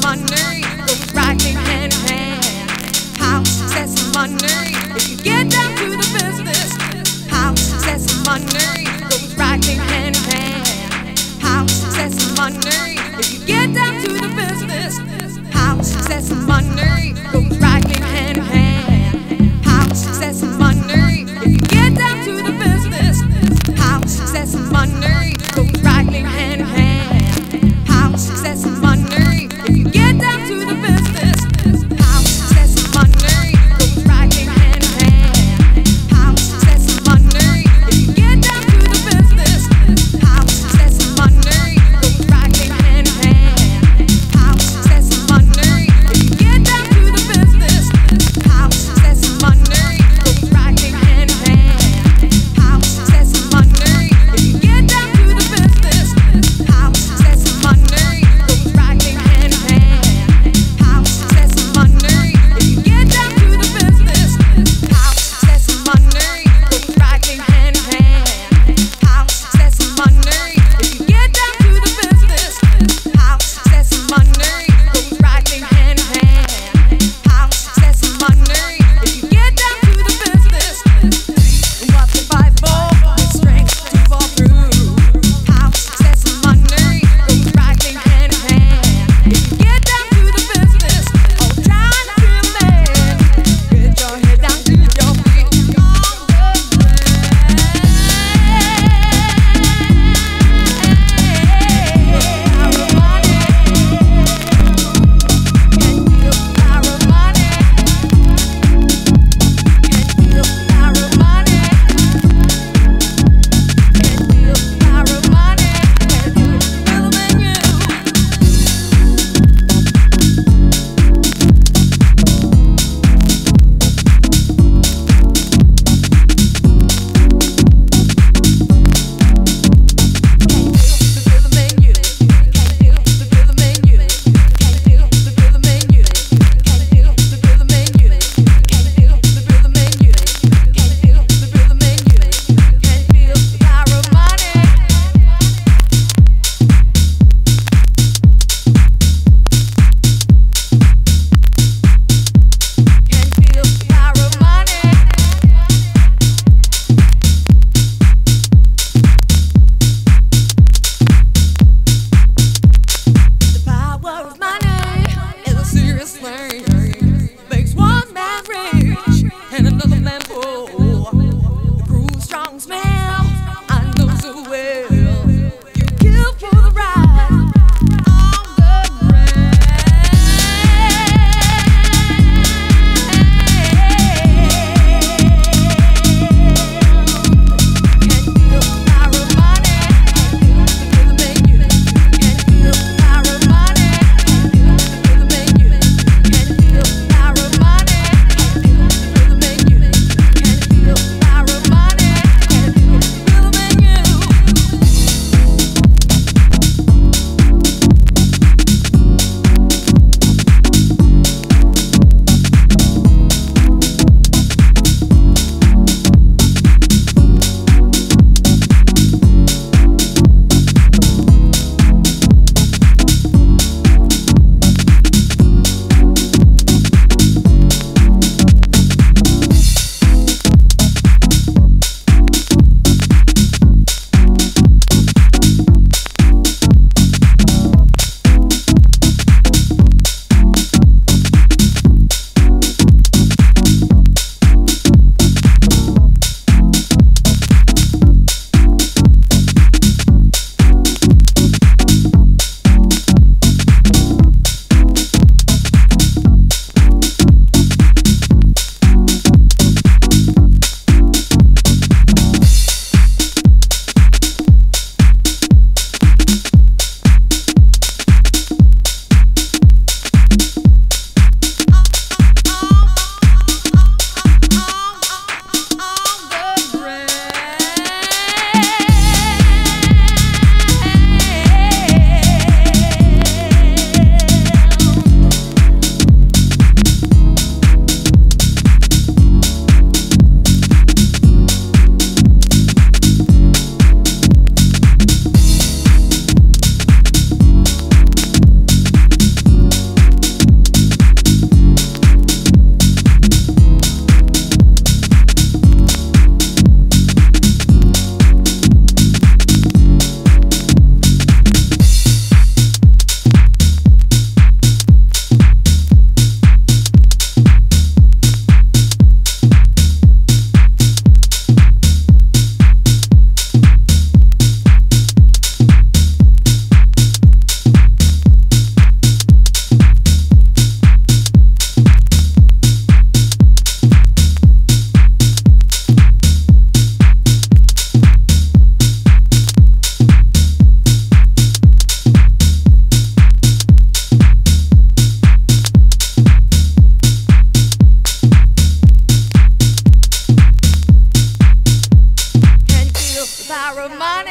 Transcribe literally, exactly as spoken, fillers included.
money goes right hand in hand. How success and money, if you get down to the business. How success and money goes right hand in hand. How success and money, if you get down to the business. How success and money goes right hand in hand. How success and money, if you get down to the business. How success and money goes right hand in hand. How success and money, if you get down to the business. How success and money goes right hand in hand. How success and money, if you get down to the business. How success and money goes right hand in hand. How success and money, if you get down to with money.